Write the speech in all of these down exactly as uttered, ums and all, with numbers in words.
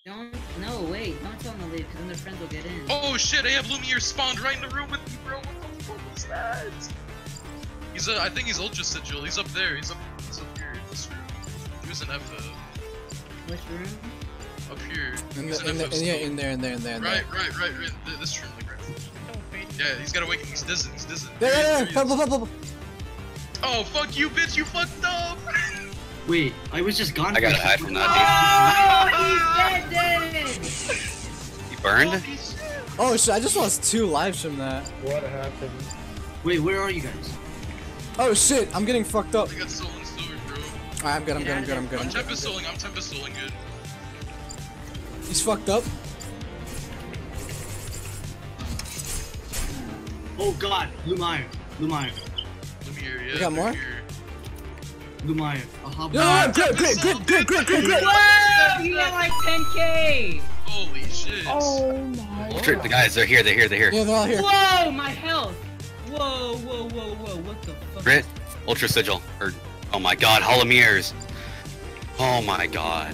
Don't, no, wait, don't tell them to leave, because then their friends will get in. Oh shit, I have Lumiere spawned right in the room with me, bro. What the fuck is that? He's a, I think he's Ultra Sigil. He's up there. He's up, he's up here in this room. There's an F O. Which room? Up here. In, He's the, an in, F O the, yeah, in there, in there, in there. In right, there. right, right, right, right. This room, like right. Yeah, he's got awaken. He's dizzy. He's dizzy. There, there, there. Bubble, bubble, bubble. Oh fuck you, bitch! You fucked up. Wait, I was just gone. I gotta hide from that Oh, he's dead, dead. dude. He burned? Oh shit! I just lost two lives from that. What happened? Wait, where are you guys? Oh shit! I'm getting fucked up. I got stolen sword, bro. Alright, I'm good. I'm good. I'm good. I'm good. I'm I'm good. Tempest souling. I'm Tempest souling good. He's fucked up. Oh god, Lumiere, Lumiere, Lumiere, yeah. You got more? Lumiere. Lumiere. I'll hop No, back. no, great, great, great, great, great, great, great. Whoa! You got like ten K! Holy shit. Oh my Sure, the guys, they're here, they're here, they're here. Yeah, they're all here. Whoa, my health! Whoa, whoa, whoa, whoa, what the fuck? Grit, Ultra Sigil, or, oh my god, Holomieres. Oh my god.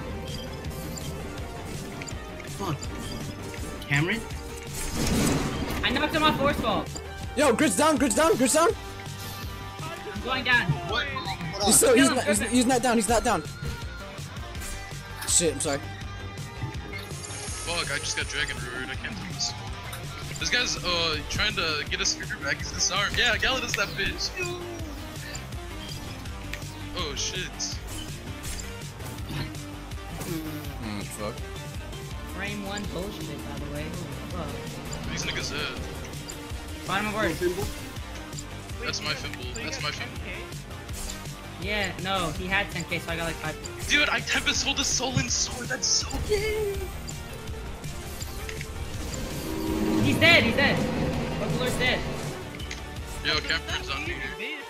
Fuck. Cameron? I knocked him off force ball. Yo, Grit's down, Grit's down, Grit's down. I'm going down. What? He's still, he's not, he's, he's not down, he's not down. Shit, I'm sorry. Fuck, I just got Dragon Roared. I can't do this. This guy's uh trying to get a speaker back. He's disarmed. Yeah, Gallad is that bitch. Oh shit. Mm, fuck. Frame one bullshit, by the way. Fuck. These niggas dead. Bottom of ours. That's my Fimble. That's my Fimble. Yeah, no, he had ten K, so I got like five. Dude, I Tempest hold a Sullen sword. That's so gay. He's dead, he's dead. Buckler's dead. Yo, Cameron's on me.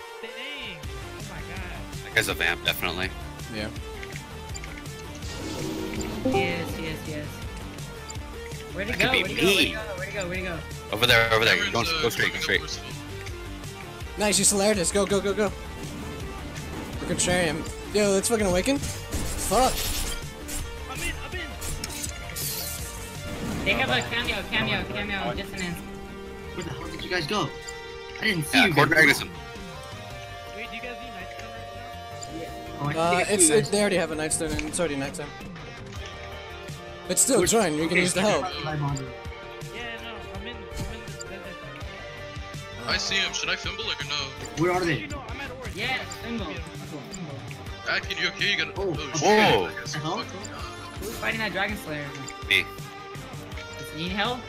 That guy's a vamp, definitely. Yeah. He is, he is, he is. Where'd he That go? could be Where'd he go? Where'd he me. go? Where'd he go? Where'd he go? Over there, over there, go, Cameron's, go uh, straight, go going straight. up forceful. Nice, you Solaritus. Go, go, go, go. We can share him. Yo, let's fucking awaken. Fuck. I'm in, I'm in. They have a cameo, cameo, cameo, dissonance. Where the hell did you guys go? I didn't see Yeah, you Cord guys. Magnuson. Wait, do you guys need night cover now? Oh, I Uh, can't see it's, you it, guys. they already have a Nightstone and it's already nighttime. But still, Which- join. You can okay, use the so help. I'm on it. Yeah, no, I'm in, I'm in the desert. I see him. Should I Fimble or no? Where are You they? know, I'm at Orange. Yeah, symbol. Akin, you okay? You got Oh, oh, shit. whoa. I guess. Uh-huh. Fucking God. Who's fighting that Dragon Slayer? Me. Does he need help?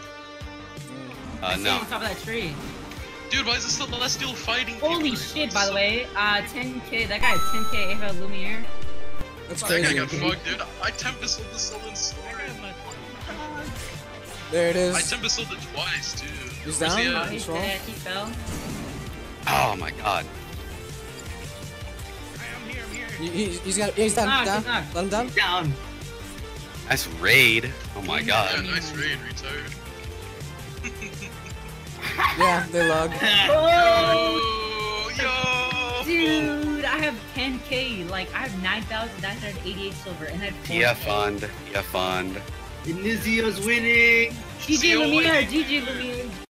I Uh, see him no. on top of that tree. Dude, why is this Celestial fighting? Holy people? shit, by the way. Uh, ten K, that guy had ten K Ava Lumiere. That's That guy crazy. got fucked, dude. I Tempest with the Sullen sword. I got my There it I is. Tempest sold it twice, too. He's Where's he down? at? Oh, he's What's wrong? dead, he fell. Oh my god. I'm here, I'm here. He, he, he's got. Yeah, he's down. Knocked, down. he's knocked. Let him down. Down. Nice raid. Oh my Yeah, god. nice raid, retard. Yeah, they log. Oh, yo! Dude, I have ten K. Like, I have nine thousand nine hundred eighty-eight silver, and I have four Yeah, K. fund. Yeah, fund. Inizios winning. G G See you Lumiere, later. G G Lumiere.